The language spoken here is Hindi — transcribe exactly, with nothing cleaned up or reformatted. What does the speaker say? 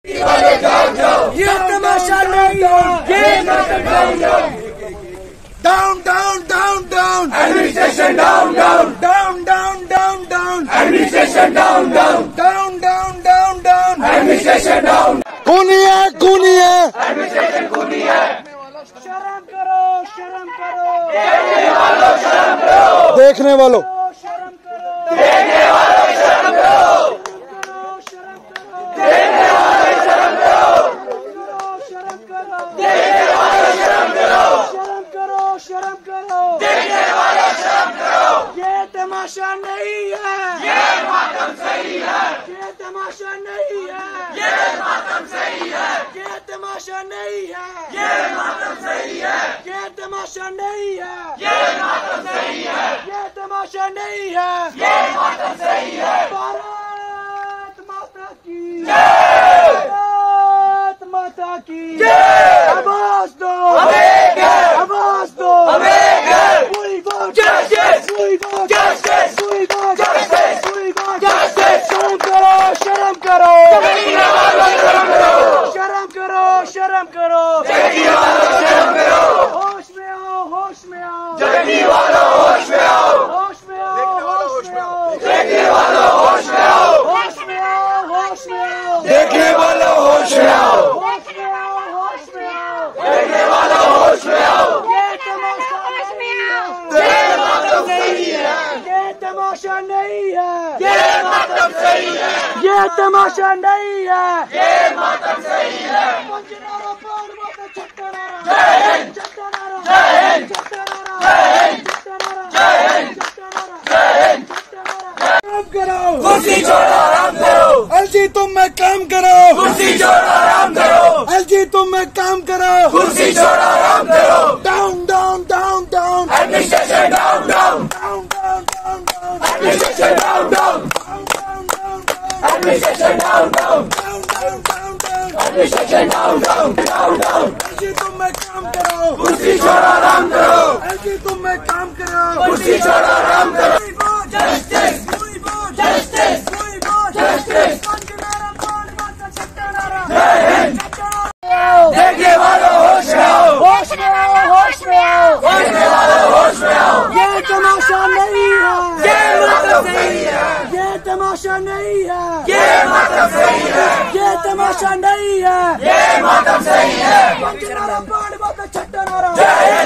ये तमाशा नहीं है, ये down down down down administration down down down down down down administration down down down down down down administration down खूनी है खूनी है एडमिनिस्ट्रेशन खूनी है। शर्म करो शर्म करो देखने वालों शर्म करो देखने वालों शर्म करो देखने वालों शर्म करो शर्म करो देखने वालों शर्म करो शर्म करो देखने वालों शर्म करो शर्म करो शर्म करो देखने वालों शर्म करो। ये तमाशा नहीं है, ये मातम सही है, ये तमाशा नहीं है, ये मातम सही है, ये तमाशा नहीं है, ये मातम सही है, ये तमाशा नहीं है, ये मातम सही है, ये तमाशा नहीं है। ये मातम सही है। भारत माता की जय। भारत माता की जय। आवाज दो हमें घर। आवाज दो हमें घर। We want Justice. We want Justice. We want Justice. We want Justice. शर्म करो शर्म करो देखने वालों शर्म करो शर्म करो शर्म करो देखने वालों शर्म करो होश में आओ होश में आओ देखने वालों होश में आओ होश में आओ होश में आओ देखने वालों होश में आओ होश में आओ होश में आओ देखने वालों होश में आओ होश में आओ होश में आओ देखने वालों होश में आओ। ये तमाशा नहीं है, ये मातम सही है, ये तमाशा नहीं है, ये मातम सही है, ये तमाशा नहीं है। ये मातम सही है। पंचनारा पार्वत चट्टानारा जय हिंद। चट्टानारा जय हिंद। चट्टानारा जय हिंद। चट्टानारा जय हिंद। चट्टानारा जय हिंद। चट्टानारा काम करो कुर्सी छोड़ो आराम करो एलजी तुम में काम करो कुर्सी छोड़ो आराम करो एलजी तुम में काम करो कुर्सी छोड़ो आराम करो। Down down down down administration down down down down down down administration down down down down down administration down down down down down down administration down down down down LG तुम में काम करो कुर्सी छोड़ो आराम करो एलजी तुम में काम करो कुर्सी छोड़ो आराम करो। जस्टिस जस्टिस जस्टिस जय हिंद। देखने वालों होश में आओ होश में आओ होश में आओ देखने वालों होश में आओ। ये तमाशा नहीं है, ये मातम सही है, ये तमाशा नहीं है, ये मातम सही है, ये तमाशा नहीं है। ये मातम सही है। पंचनारा पार्वत चट्टानारा जय हिंद।